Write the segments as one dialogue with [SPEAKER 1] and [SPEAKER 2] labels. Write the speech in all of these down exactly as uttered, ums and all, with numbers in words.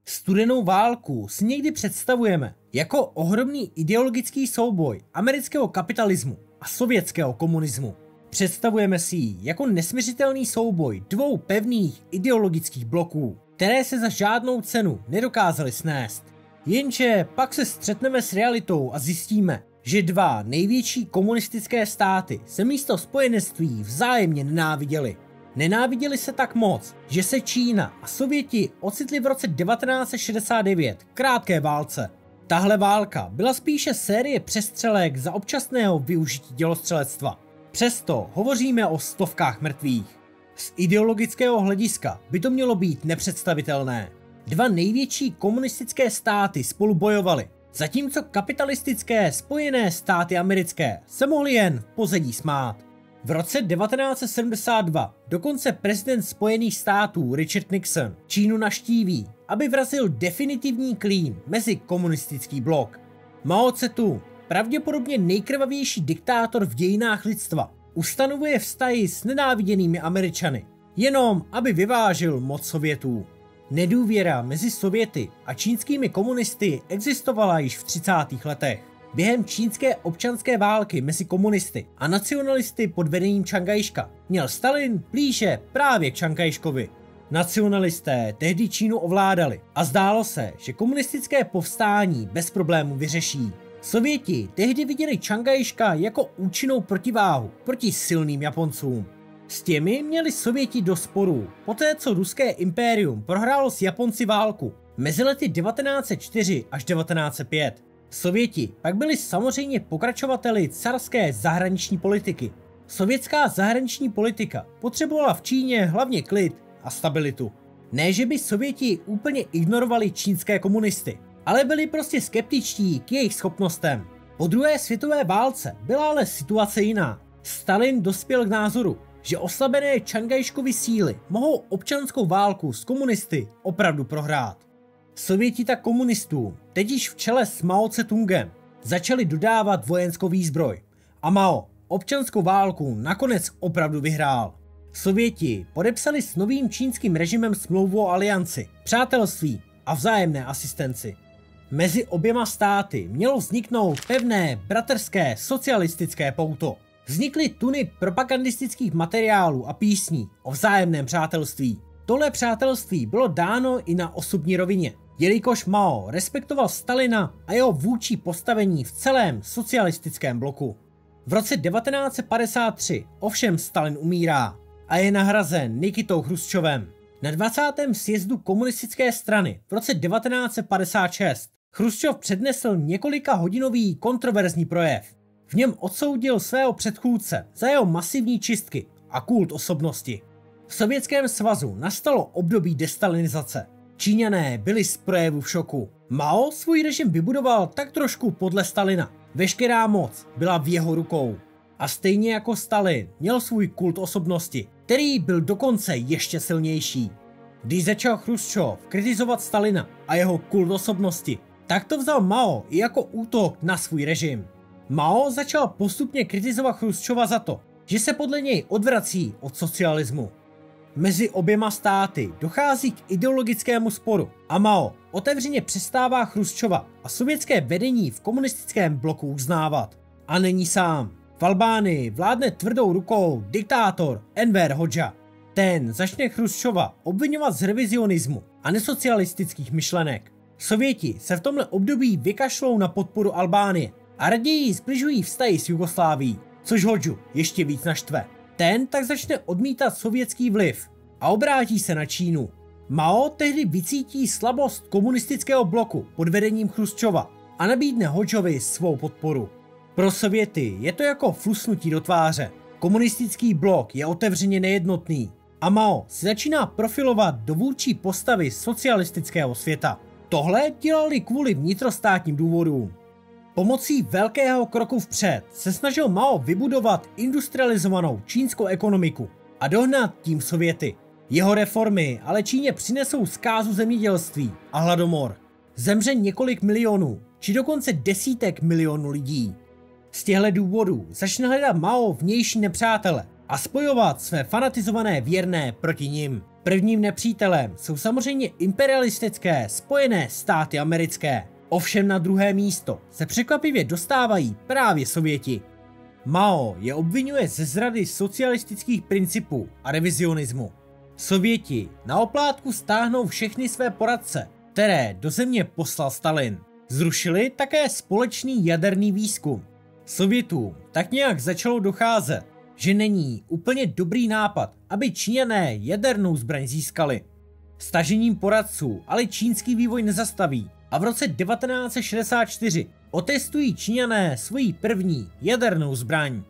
[SPEAKER 1] Studenou válku si někdy představujeme jako ohromný ideologický souboj amerického kapitalismu a sovětského komunismu. Představujeme si ji jako nesmiřitelný souboj dvou pevných ideologických bloků, které se za žádnou cenu nedokázaly snést. Jenže pak se střetneme s realitou a zjistíme, že dva největší komunistické státy se místo spojenectví vzájemně nenáviděly. Nenáviděli se tak moc, že se Čína a Sověti ocitli v roce devatenáct set šedesát devět v krátké válce. Tahle válka byla spíše série přestřelek za občasného využití dělostřelectva. Přesto hovoříme o stovkách mrtvých. Z ideologického hlediska by to mělo být nepředstavitelné. Dva největší komunistické státy spolu bojovaly, zatímco kapitalistické Spojené státy americké se mohly jen v pozadí smát. V roce devatenáct set sedmdesát dva dokonce prezident Spojených států Richard Nixon Čínu navštíví, aby vrazil definitivní klín mezi komunistický blok. Mao Tse-tung, pravděpodobně nejkrvavější diktátor v dějinách lidstva, ustanovuje vztahy s nenáviděnými Američany, jenom aby vyvážil moc Sovětů. Nedůvěra mezi Sověty a čínskými komunisty existovala již v třicátých letech. Během čínské občanské války mezi komunisty a nacionalisty pod vedením Čang Kaj-ška měl Stalin blíže právě k Čang Kaj-škovi. Nacionalisté tehdy Čínu ovládali a zdálo se, že komunistické povstání bez problému vyřeší. Sověti tehdy viděli Čang Kaj-ška jako účinnou protiváhu proti silným Japoncům. S těmi měli Sověti do sporů, poté co ruské impérium prohrálo s Japonci válku mezi lety devatenáct set čtyři až devatenáct set pět. Sověti pak byli samozřejmě pokračovateli carské zahraniční politiky. Sovětská zahraniční politika potřebovala v Číně hlavně klid a stabilitu. Ne, že by Sověti úplně ignorovali čínské komunisty, ale byli prostě skeptičtí k jejich schopnostem. Po druhé světové válce byla ale situace jiná. Stalin dospěl k názoru, že oslabené Čang Kaj-škovy síly mohou občanskou válku s komunisty opravdu prohrát. Sověti tak komunistům, teď již v čele s Mao Tse-tungem, začali dodávat vojenskou výzbroj a Mao občanskou válku nakonec opravdu vyhrál. Sověti podepsali s novým čínským režimem smlouvu o alianci, přátelství a vzájemné asistenci. Mezi oběma státy mělo vzniknout pevné bratrské socialistické pouto. Vznikly tuny propagandistických materiálů a písní o vzájemném přátelství. Tohle přátelství bylo dáno i na osobní rovině, jelikož Mao respektoval Stalina a jeho vůdčí postavení v celém socialistickém bloku. V roce devatenáct set padesát tři ovšem Stalin umírá a je nahrazen Nikitou Chruščovem. Na dvacátém sjezdu komunistické strany v roce devatenáct set padesát šest Chruščov přednesl několika hodinový kontroverzní projev. V něm odsoudil svého předchůdce za jeho masivní čistky a kult osobnosti. V Sovětském svazu nastalo období destalinizace. Číňané byli z projevu v šoku. Mao svůj režim vybudoval tak trošku podle Stalina. Veškerá moc byla v jeho rukou. A stejně jako Stalin měl svůj kult osobnosti, který byl dokonce ještě silnější. Když začal Chruščov kritizovat Stalina a jeho kult osobnosti, tak to vzal Mao i jako útok na svůj režim. Mao začal postupně kritizovat Chruščova za to, že se podle něj odvrací od socialismu. Mezi oběma státy dochází k ideologickému sporu a Mao otevřeně přestává Chruščova a sovětské vedení v komunistickém bloku uznávat. A není sám. V Albánii vládne tvrdou rukou diktátor Enver Hodža. Ten začne Chruščova obvinovat z revizionismu a nesocialistických myšlenek. Sověti se v tomhle období vykašlou na podporu Albánie a raději zbližují vztahy s Jugoslávií, což Hodžu ještě víc naštve. Ten tak začne odmítat sovětský vliv a obrátí se na Čínu. Mao tehdy vycítí slabost komunistického bloku pod vedením Chruščova a nabídne Hodžovi svou podporu. Pro Sověty je to jako flusnutí do tváře. Komunistický blok je otevřeně nejednotný a Mao se začíná profilovat do vůdčí postavy socialistického světa. Tohle dělali kvůli vnitrostátním důvodům. Pomocí velkého kroku vpřed se snažil Mao vybudovat industrializovanou čínskou ekonomiku a dohnat tím Sověty. Jeho reformy ale Číně přinesou zkázu zemědělství a hladomor. Zemře několik milionů, či dokonce desítek milionů lidí. Z těchto důvodů začne hledat Mao vnější nepřátele a spojovat své fanatizované věrné proti nim. Prvním nepřítelem jsou samozřejmě imperialistické Spojené státy americké. Ovšem na druhé místo se překvapivě dostávají právě Sověti. Mao je obvinuje ze zrady socialistických principů a revizionismu. Sověti na oplátku stáhnou všechny své poradce, které do země poslal Stalin. Zrušili také společný jaderný výzkum. Sovětům tak nějak začalo docházet, že není úplně dobrý nápad, aby Číňané jadernou zbraň získali. Stažením poradců ale čínský vývoj nezastaví a v roce devatenáct set šedesát čtyři otestují Číňané svoji první jadernou zbraň.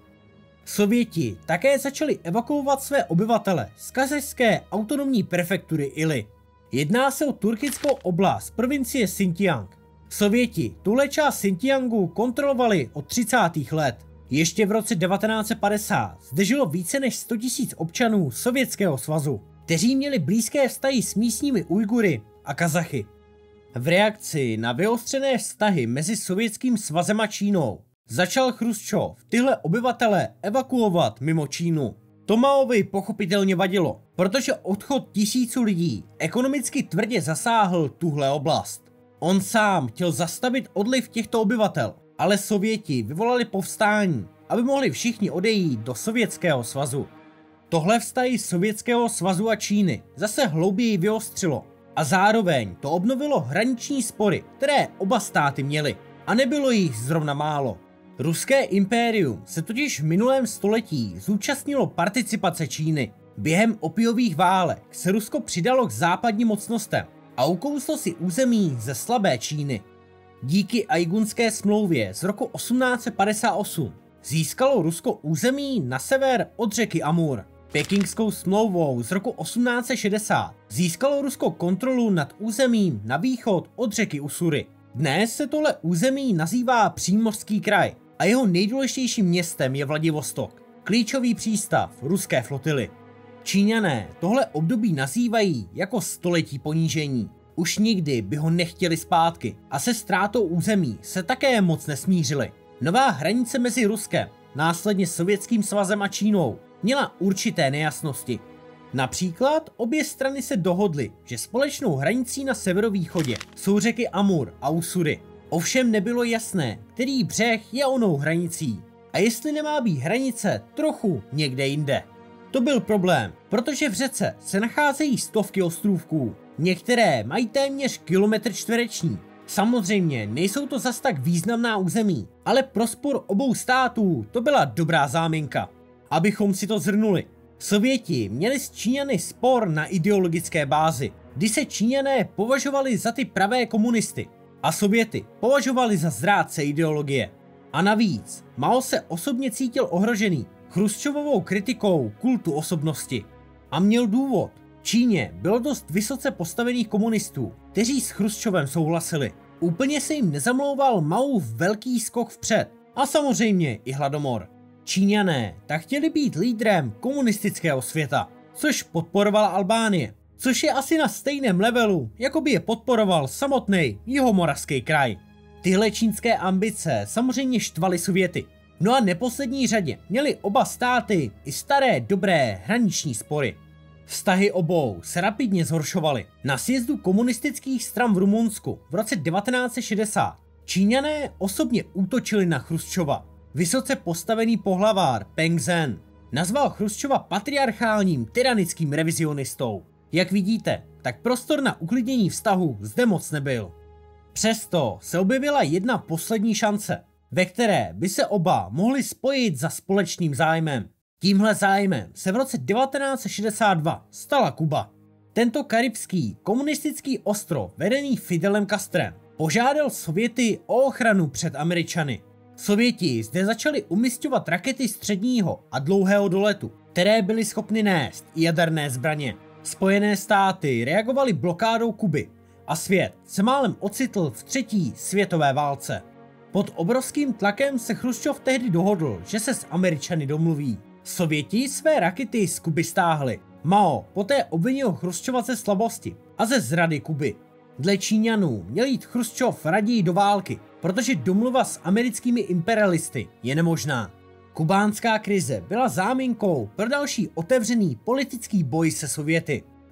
[SPEAKER 1] Sověti také začali evakuovat své obyvatele z kazašské autonomní prefektury Ili. Jedná se o turkickou oblast provincie Xinjiang. Sověti tuhle část Xinjiangu kontrolovali od třicátých let. Ještě v roce devatenáct set padesát zde žilo více než sto tisíc občanů Sovětského svazu, kteří měli blízké vztahy s místními Ujgury a Kazachy. V reakci na vyostřené vztahy mezi Sovětským svazem a Čínou začal Chruščov tyhle obyvatele evakuovat mimo Čínu. To Maovi pochopitelně vadilo, protože odchod tisíců lidí ekonomicky tvrdě zasáhl tuhle oblast. On sám chtěl zastavit odliv těchto obyvatel, ale Sověti vyvolali povstání, aby mohli všichni odejít do Sovětského svazu. Tohle vztahy Sovětského svazu a Číny zase hlouběji vyostřilo a zároveň to obnovilo hraniční spory, které oba státy měly, a nebylo jich zrovna málo. Ruské impérium se totiž v minulém století zúčastnilo participace Číny. Během opiových válek se Rusko přidalo k západním mocnostem a ukouslo si území ze slabé Číny. Díky Aigunské smlouvě z roku osmnáct set padesát osm získalo Rusko území na sever od řeky Amur. Pekingskou smlouvou z roku osmnáct set šedesát získalo Rusko kontrolu nad územím na východ od řeky Usury. Dnes se tohle území nazývá Přímořský kraj a jeho nejdůležitějším městem je Vladivostok, klíčový přístav ruské flotily. Číňané tohle období nazývají jako století ponížení. Už nikdy by ho nechtěli zpátky a se ztrátou území se také moc nesmířili. Nová hranice mezi Ruskem, následně Sovětským svazem a Čínou, měla určité nejasnosti. Například obě strany se dohodly, že společnou hranicí na severovýchodě jsou řeky Amur a Usury. Ovšem nebylo jasné, který břeh je onou hranicí a jestli nemá být hranice trochu někde jinde. To byl problém, protože v řece se nacházejí stovky ostrůvků. Některé mají téměř kilometr čtvereční. Samozřejmě nejsou to zas tak významná území, ale pro spor obou států to byla dobrá záminka. Abychom si to zhrnuli. Sověti měli s Číňany spor na ideologické bázi, kdy se Číňané považovali za ty pravé komunisty a Sověty považovali za zrádce ideologie. A navíc Mao se osobně cítil ohrožený Chruščovovou kritikou kultu osobnosti. A měl důvod. Číně bylo dost vysoce postavených komunistů, kteří s Chruščovem souhlasili. Úplně se jim nezamlouval Maův velký skok vpřed a samozřejmě i hladomor. Číňané tak chtěli být lídrem komunistického světa, což podporovala Albánie, což je asi na stejném levelu, jako by je podporoval samotný Jihomoravský kraj. Tyhle čínské ambice samozřejmě štvaly Sověty. No a neposlední řadě měly oba státy i staré dobré hraniční spory. Vztahy obou se rapidně zhoršovaly. Na sjezdu komunistických stran v Rumunsku v roce devatenáct set šedesát Číňané osobně útočili na Chruščova. Vysoce postavený pohlavár Peng Zhen nazval Chruščova patriarchálním tyranickým revizionistou. Jak vidíte, tak prostor na uklidnění vztahu zde moc nebyl. Přesto se objevila jedna poslední šance, ve které by se oba mohli spojit za společným zájmem. Tímhle zájmem se v roce devatenáct set šedesát dva stala Kuba. Tento karibský komunistický ostrov vedený Fidelem Castrem požádal Sověty o ochranu před Američany. Sověti zde začali umisťovat rakety středního a dlouhého doletu, které byly schopny nést i jaderné zbraně. Spojené státy reagovaly blokádou Kuby a svět se málem ocitl v třetí světové válce. Pod obrovským tlakem se Chruščov tehdy dohodl, že se s Američany domluví. Sověti své rakety z Kuby stáhli. Mao poté obvinil Chruščova ze slabosti a ze zrady Kuby. Dle Číňanů měl jít Chruščov raději do války, protože domluva s americkými imperialisty je nemožná. Kubánská krize byla záminkou pro další otevřený politický boj se Sověty.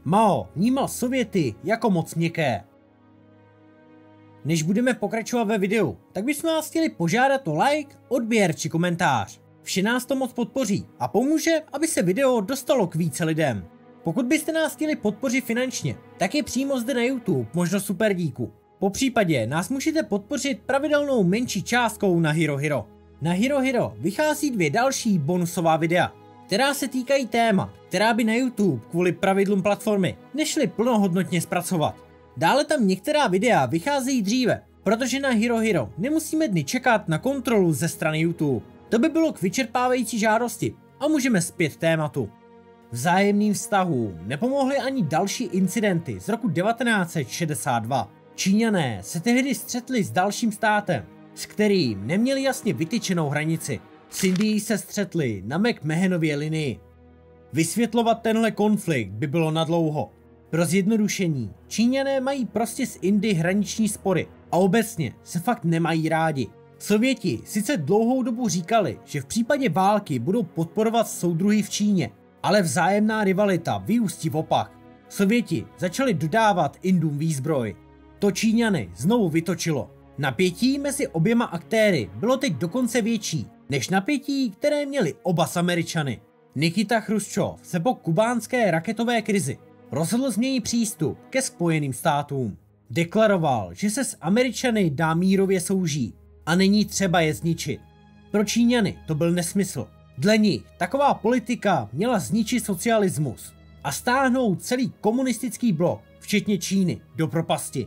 [SPEAKER 1] Mao vnímal Sověty jako moc měkké. Než budeme pokračovat ve videu, tak bychom vás chtěli požádat o like, odběr či komentář. Vše nás to moc podpoří a pomůže, aby se video dostalo k více lidem. Pokud byste nás chtěli podpořit finančně, tak je přímo zde na YouTube možnost super díku. Po případě nás můžete podpořit pravidelnou menší částkou na Hero Hero. Na Hero Hero vychází dvě další bonusová videa, která se týkají témat, která by na YouTube kvůli pravidlům platformy nešly plnohodnotně zpracovat. Dále tam některá videa vycházejí dříve, protože na Hero Hero nemusíme dny čekat na kontrolu ze strany YouTube. To by bylo k vyčerpávající žádosti a můžeme zpět tématu. Vzájemným vztahům nepomohly ani další incidenty z roku devatenáct set šedesát dva. Číňané se tehdy střetli s dalším státem, s kterým neměli jasně vytyčenou hranici. S Indií se střetli na McMahonově linii. Vysvětlovat tenhle konflikt by bylo nadlouho. Pro zjednodušení, Číňané mají prostě s Indii hraniční spory a obecně se fakt nemají rádi. Sověti sice dlouhou dobu říkali, že v případě války budou podporovat soudruhy v Číně, ale vzájemná rivalita vyústí v opak. Sověti začali dodávat Indům výzbroj. To Číňany znovu vytočilo. Napětí mezi oběma aktéry bylo teď dokonce větší než napětí, které měli oba s Američany. Nikita Chruščov se po kubánské raketové krizi rozhodl změnit přístup ke Spojeným státům. Deklaroval, že se s Američany dá mírově soužít a není třeba je zničit. Pro Číňany to byl nesmysl. Dle nich taková politika měla zničit socialismus a stáhnout celý komunistický blok, včetně Číny, do propasti.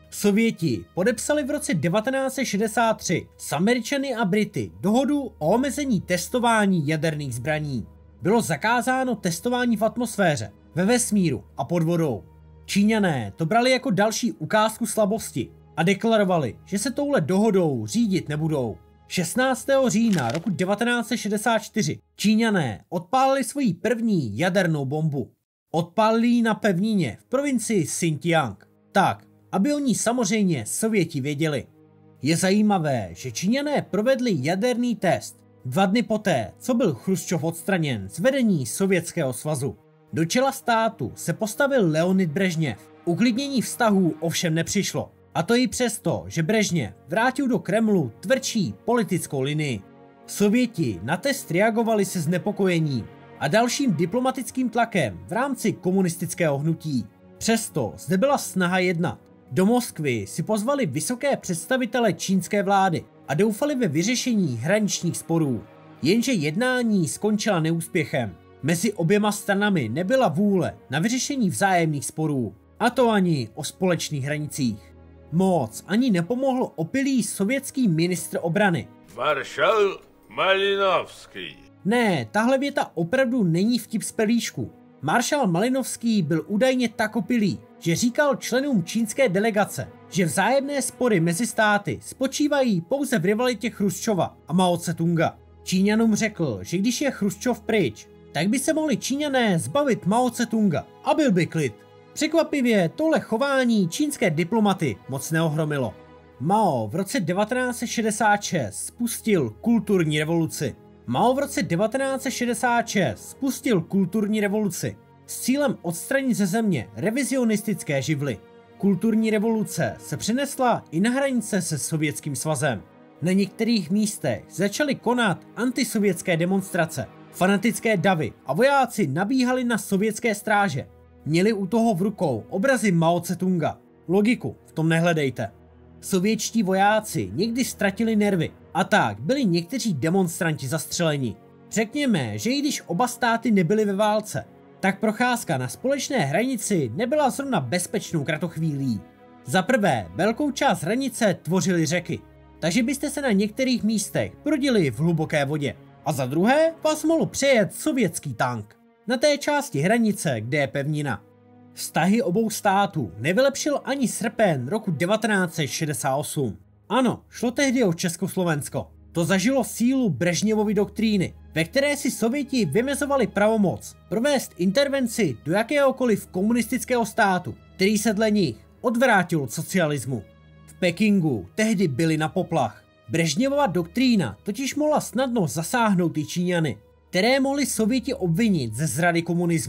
[SPEAKER 1] Sověti podepsali v roce devatenáct set šedesát tři s Američany a Brity dohodu o omezení testování jaderných zbraní. Bylo zakázáno testování v atmosféře, ve vesmíru a pod vodou. Číňané to brali jako další ukázku slabosti a deklarovali, že se touhle dohodou řídit nebudou. šestnáctého října roku devatenáct set šedesát čtyři Číňané odpálili svoji první jadernou bombu. Odpálili ji na pevnině v provincii Xinjiang, tak, aby o ní samozřejmě Sověti věděli. Je zajímavé, že Číňané provedli jaderný test dva dny poté, co byl Chruščov odstraněn z vedení Sovětského svazu. Do čela státu se postavil Leonid Brežněv. Uklidnění vztahů ovšem nepřišlo. A to i přesto, že Brežněv vrátil do Kremlu tvrdší politickou linii. Sověti na test reagovali se znepokojením a dalším diplomatickým tlakem v rámci komunistického hnutí. Přesto zde byla snaha jednat. Do Moskvy si pozvali vysoké představitele čínské vlády a doufali ve vyřešení hraničních sporů. Jenže jednání skončila neúspěchem. Mezi oběma stranami nebyla vůle na vyřešení vzájemných sporů, a to ani o společných hranicích. Moc ani nepomohl opilý sovětský ministr obrany.
[SPEAKER 2] Maršal Malinovský.
[SPEAKER 1] Ne, tahle věta opravdu není vtip z pelíšku. Maršál Malinovský byl údajně tak opilý, že říkal členům čínské delegace, že vzájemné spory mezi státy spočívají pouze v rivalitě Chruščova a Mao Tse-tunga. Číňanům řekl, že když je Chruščov pryč, tak by se mohli Číňané zbavit Mao Tse-tunga a byl by klid. Překvapivě tohle chování čínské diplomaty moc neohromilo. Mao v roce devatenáct set šedesát šest spustil kulturní revoluci. Mao v roce devatenáct set šedesát šest spustil kulturní revoluci s cílem odstranit ze země revizionistické živly. Kulturní revoluce se přenesla i na hranice se Sovětským svazem. Na některých místech začaly konat antisovětské demonstrace. Fanatické davy a vojáci nabíhali na sovětské stráže. Měli u toho v rukou obrazy Mao Tse-tunga. Logiku v tom nehledejte. Sovětští vojáci někdy ztratili nervy a tak byli někteří demonstranti zastřeleni. Řekněme, že i když oba státy nebyly ve válce, tak procházka na společné hranici nebyla zrovna bezpečnou kratochvílí. Za prvé, velkou část hranice tvořily řeky, takže byste se na některých místech brodili v hluboké vodě. A za druhé vás mohl přejet sovětský tank na té části hranice, kde je pevnina. Vztahy obou států nevylepšil ani srpen roku devatenáct set šedesát osm. Ano, šlo tehdy o Československo. To zažilo sílu Brežněvovy doktríny, ve které si Sověti vymezovali pravomoc provést intervenci do jakéhokoliv komunistického státu, který se dle nich odvrátil od socialismu. V Pekingu tehdy byli na poplach. Brežněvova doktrína totiž mohla snadno zasáhnout i Číňany, které mohli Sověti obvinit ze zrady komunismu. A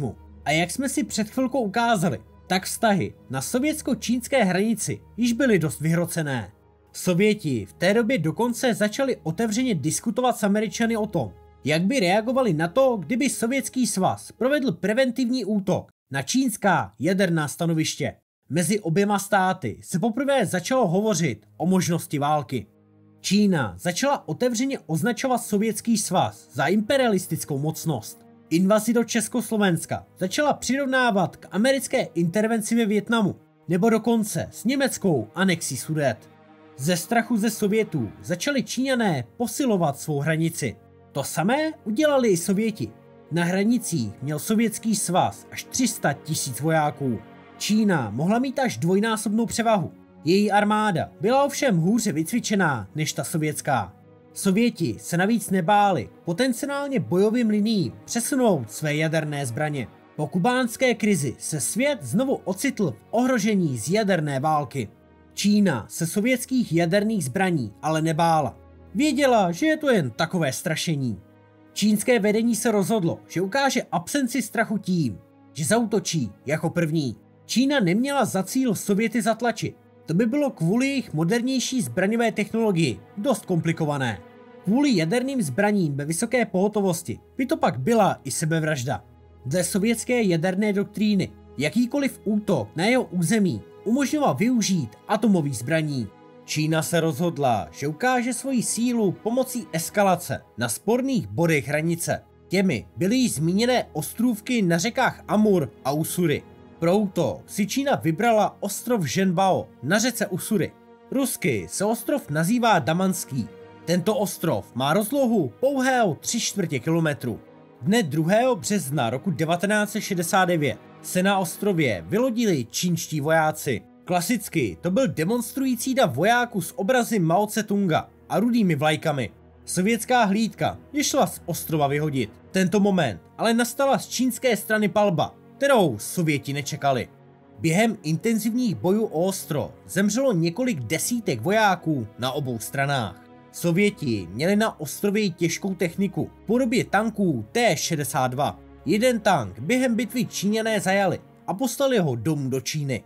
[SPEAKER 1] A jak jsme si před chvilkou ukázali, tak vztahy na sovětsko-čínské hranici již byly dost vyhrocené. Sověti v té době dokonce začali otevřeně diskutovat s Američany o tom, jak by reagovali na to, kdyby Sovětský svaz provedl preventivní útok na čínská jaderná stanoviště. Mezi oběma státy se poprvé začalo hovořit o možnosti války. Čína začala otevřeně označovat Sovětský svaz za imperialistickou mocnost. Invazi do Československa začala přirovnávat k americké intervenci ve Vietnamu, nebo dokonce s německou anexí Sudet. Ze strachu ze Sovětů začali Číňané posilovat svou hranici. To samé udělali i Sověti. Na hranicích měl Sovětský svaz až tři sta tisíc vojáků. Čína mohla mít až dvojnásobnou převahu. Její armáda byla ovšem hůře vycvičená než ta sovětská. Sověti se navíc nebáli potenciálně bojovým liniím přesunout své jaderné zbraně. Po kubánské krizi se svět znovu ocitl v ohrožení z jaderné války. Čína se sovětských jaderných zbraní ale nebála. Věděla, že je to jen takové strašení. Čínské vedení se rozhodlo, že ukáže absenci strachu tím, že zaútočí jako první. Čína neměla za cíl Sověty zatlačit. To by bylo kvůli jejich modernější zbraňové technologii dost komplikované. Kvůli jaderným zbraním ve vysoké pohotovosti by to pak byla i sebevražda. Dle sovětské jaderné doktríny jakýkoliv útok na jeho území umožňoval využít atomových zbraní. Čína se rozhodla, že ukáže svoji sílu pomocí eskalace na sporných bodech hranice. Těmi byly již zmíněné ostrůvky na řekách Amur a Usury. Pro útok si Čína vybrala ostrov Zhenbao na řece Usury. Rusky se ostrov nazývá Damanský. Tento ostrov má rozlohu pouhého tři čtvrtě kilometru. Dne druhého března roku devatenáct set šedesát devět se na ostrově vylodili čínští vojáci. Klasicky to byl demonstrující dav vojáků s obrazy Mao Tse-tunga a rudými vlajkami. Sovětská hlídka je šla z ostrova vyhodit. Tento moment ale nastala z čínské strany palba, kterou Sověti nečekali. Během intenzivních bojů o ostrov zemřelo několik desítek vojáků na obou stranách. Sověti měli na ostrově těžkou techniku v podobě tanků T šedesát dva. Jeden tank během bitvy Číňané zajali a poslali ho domů do Číny.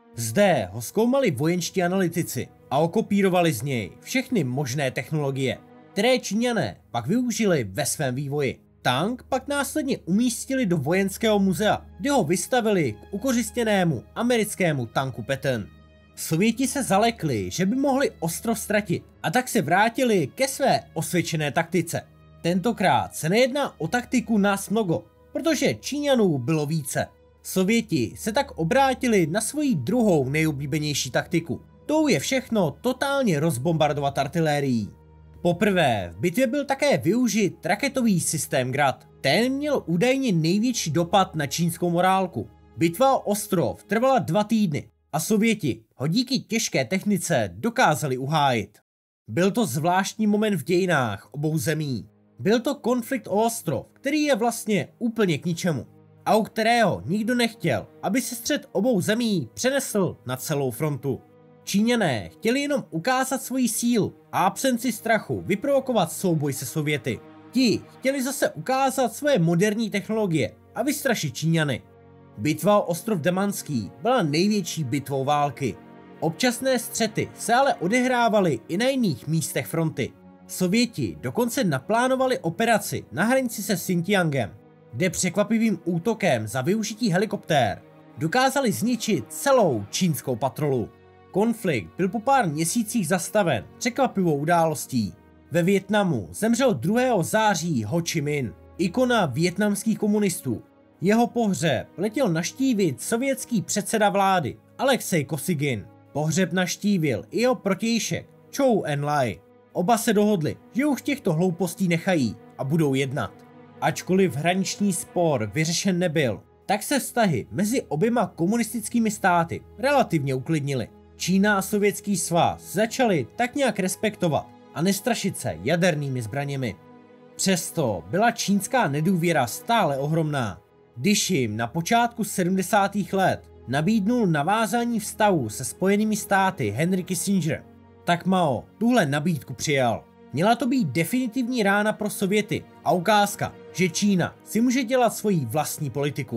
[SPEAKER 1] Zde ho zkoumali vojenští analytici a okopírovali z něj všechny možné technologie, které Číňané pak využili ve svém vývoji. Tank pak následně umístili do vojenského muzea, kde ho vystavili k ukořistěnému americkému tanku Patton. Sověti se zalekli, že by mohli ostrov ztratit, a tak se vrátili ke své osvědčené taktice. Tentokrát se nejedná o taktiku nás mnogo, protože Číňanů bylo více. Sověti se tak obrátili na svoji druhou nejoblíbenější taktiku. Tou je všechno totálně rozbombardovat artilérií. Poprvé v bitvě byl také využit raketový systém Grad. Ten měl údajně největší dopad na čínskou morálku. Bitva o ostrov trvala dva týdny a Sověti ho díky těžké technice dokázali uhájit. Byl to zvláštní moment v dějinách obou zemí. Byl to konflikt o ostrov, který je vlastně úplně k ničemu a u kterého nikdo nechtěl, aby se střet obou zemí přenesl na celou frontu. Číňané chtěli jenom ukázat svoji sílu a absenci strachu vyprovokovat souboj se Sověty. Ti chtěli zase ukázat svoje moderní technologie a vystrašit Číňany. Bitva o ostrov Damanský byla největší bitvou války. Občasné střety se ale odehrávaly i na jiných místech fronty. Sověti dokonce naplánovali operaci na hranici se Xinjiangem, kde překvapivým útokem za využití helikoptér dokázali zničit celou čínskou patrolu. Konflikt byl po pár měsících zastaven překvapivou událostí. Ve Vietnamu zemřel druhého září Ho Chi Minh, ikona vietnamských komunistů. Jeho pohřeb letěl naštívit sovětský předseda vlády Alexej Kosygin. Pohřeb naštívil i jeho protějšek Chou En-lai. Oba se dohodli, že už těchto hloupostí nechají a budou jednat. Ačkoliv hraniční spor vyřešen nebyl, tak se vztahy mezi oběma komunistickými státy relativně uklidnily. Čína a Sovětský svaz začaly tak nějak respektovat a nestrašit se jadernými zbraněmi. Přesto byla čínská nedůvěra stále ohromná. Když jim na počátku sedmdesátých let nabídnul navázání vztahu se Spojenými státy Henry Kissinger, tak Mao tuhle nabídku přijal. Měla to být definitivní rána pro Sověty a ukázka, že Čína si může dělat svoji vlastní politiku.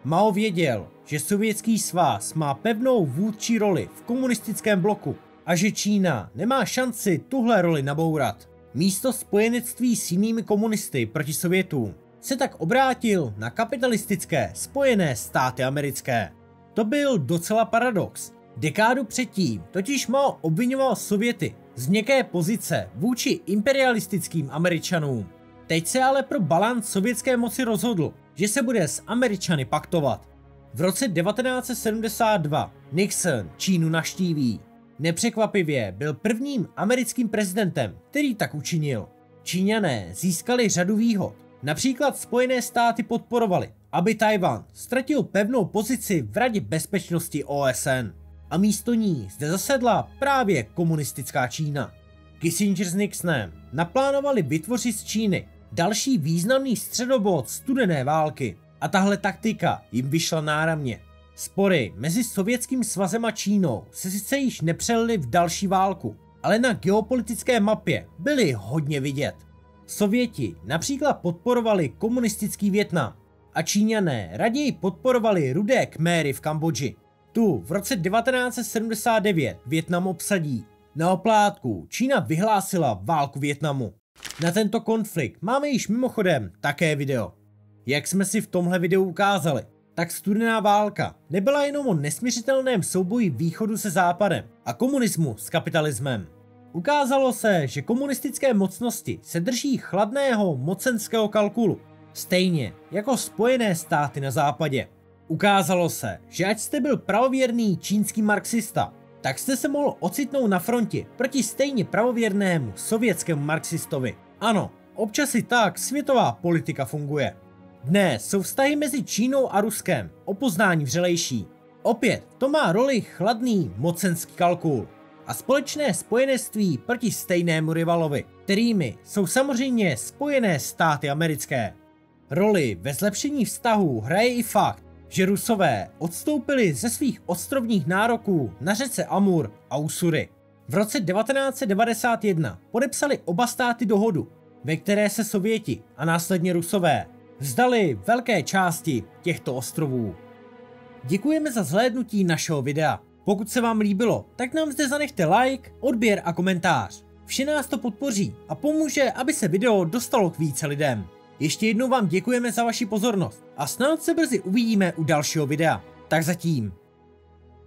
[SPEAKER 1] Mao věděl, že Sovětský svaz má pevnou vůdčí roli v komunistickém bloku a že Čína nemá šanci tuhle roli nabourat. Místo spojenectví s jinými komunisty proti Sovětům se tak obrátil na kapitalistické Spojené státy americké. To byl docela paradox. Dekádu předtím totiž Mao obvinoval Sověty z měkké pozice vůči imperialistickým Američanům. Teď se ale pro balanc sovětské moci rozhodl, že se bude s Američany paktovat. V roce devatenáct set sedmdesát dva Nixon Čínu navštíví. Nepřekvapivě byl prvním americkým prezidentem, který tak učinil. Číňané získali řadu výhod. Například Spojené státy podporovali, aby Tchaj-wan ztratil pevnou pozici v Radě bezpečnosti O S N. A místo ní zde zasedla právě komunistická Čína. Kissinger s Nixonem naplánovali vytvořit z Číny další významný středobod studené války. A tahle taktika jim vyšla náramně. Spory mezi Sovětským svazem a Čínou se sice již nepřelily v další válku, ale na geopolitické mapě byly hodně vidět. Sověti například podporovali komunistický Vietnam a Číňané raději podporovali rudé Khmery v Kambodži. Tu v roce devatenáct set sedmdesát devět Vietnam obsadí. Na oplátku Čína vyhlásila válku Vietnamu. Na tento konflikt máme již mimochodem také video. Jak jsme si v tomhle videu ukázali, tak studená válka nebyla jenom o nesměřitelném souboji východu se západem a komunismu s kapitalismem. Ukázalo se, že komunistické mocnosti se drží chladného mocenského kalkulu, stejně jako Spojené státy na západě. Ukázalo se, že ať jste byl pravověrný čínský marxista, tak jste se mohl ocitnout na frontě proti stejně pravověrnému sovětskému marxistovi. Ano, občas i tak světová politika funguje. Dnes jsou vztahy mezi Čínou a Ruskem o poznání vřelejší. Opět to má roli chladný mocenský kalkul a společné spojenectví proti stejnému rivalovi, kterými jsou samozřejmě Spojené státy americké. Roli ve zlepšení vztahů hraje i fakt, že Rusové odstoupili ze svých ostrovních nároků na řece Amur a Ussuri. V roce devatenáct set devadesát jedna podepsali oba státy dohodu, ve které se Sověti a následně Rusové vzdali velké části těchto ostrovů. Děkujeme za zhlédnutí našeho videa. Pokud se vám líbilo, tak nám zde zanechte like, odběr a komentář. Vše nás to podpoří a pomůže, aby se video dostalo k více lidem. Ještě jednou vám děkujeme za vaši pozornost a snad se brzy uvidíme u dalšího videa. Tak zatím.